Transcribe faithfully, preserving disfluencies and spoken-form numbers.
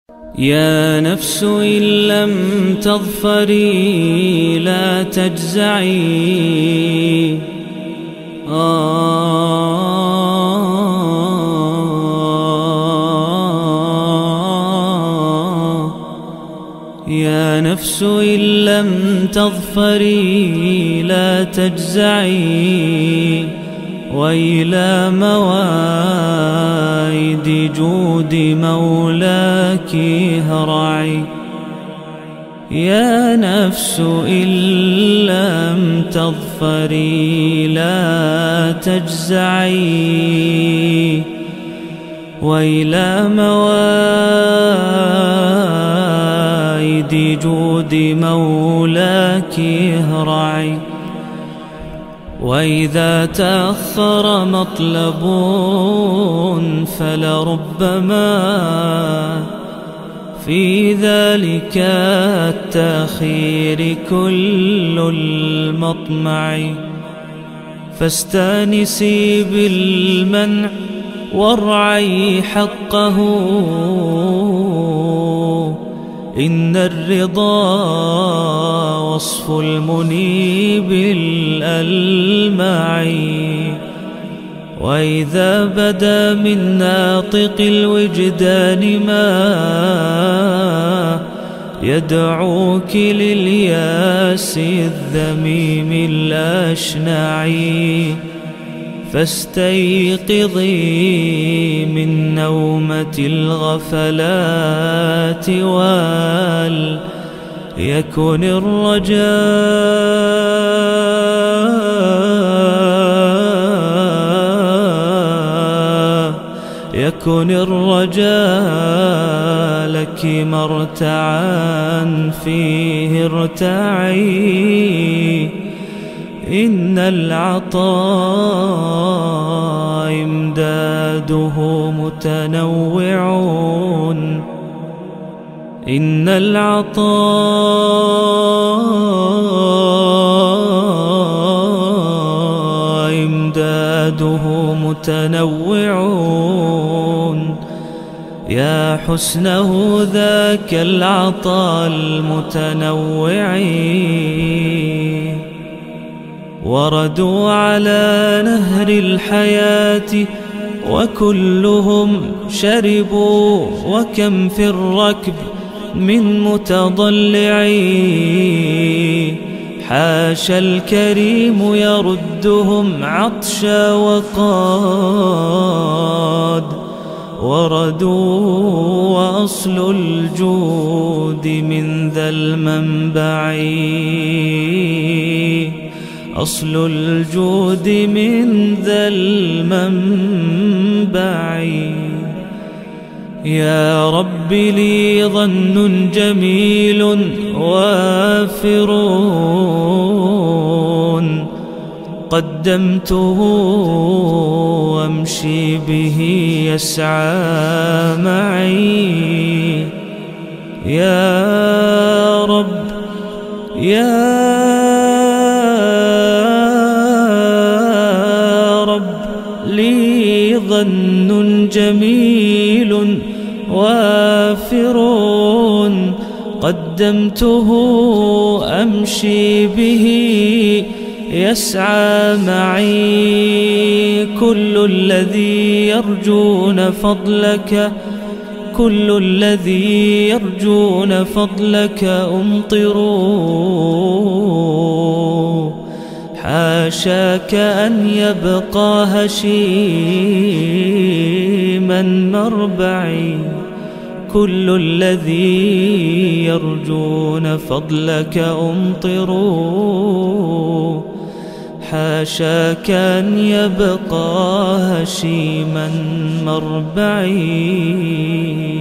يا نفس إن لم تظفري لا تجزعي. آه يا نفس إن لم تظفري لا تجزعي، وإلى مواعيد جود مولاك هرعي. يا نفس إن لم تظفري لا تجزعي، وإلى مواعيد جود مولاك هرعي. وإذا تأخر مطلب فلربما في ذلك التأخير كل المطمع. فاستانسي بالمنع وارعي حقه، إن الرضا وصف المنيب الألمع. وإذا بدا من ناطق الوجدان ما يدعوك للياس الذميم الأشنع، فاستيقظي من نومة الغفلات وليكن الرجاء يكن الرجاء لك مرتعا فيه ارتعي. إن العطاء إمداده متنوع، إن العطاء إمداده متنوع. يا حسنه ذاك العطاء المتنوع. وردوا على نهر الحياة وكلهم شربوا، وكم في الركب من متضلع. حاشا الكريم يردهم عطشا وقاد وردوا. وأصل الجود من ذا المنبع، أصل الجود من ذا المنبع. يا رب لي ظن جميل وافر، قدمته وامشي به يسعى معي. يا رب يا لي ظن جميل وافر، قدمته أمشي به يسعى معي. كل الذي يرجون فضلك كل الذي يرجون فضلك أمطروا. حاشاك أن يبقى هشيما مربعي. كل الذي يرجون فضلك أمطروا. حاشاك أن يبقى هشيما مربعي.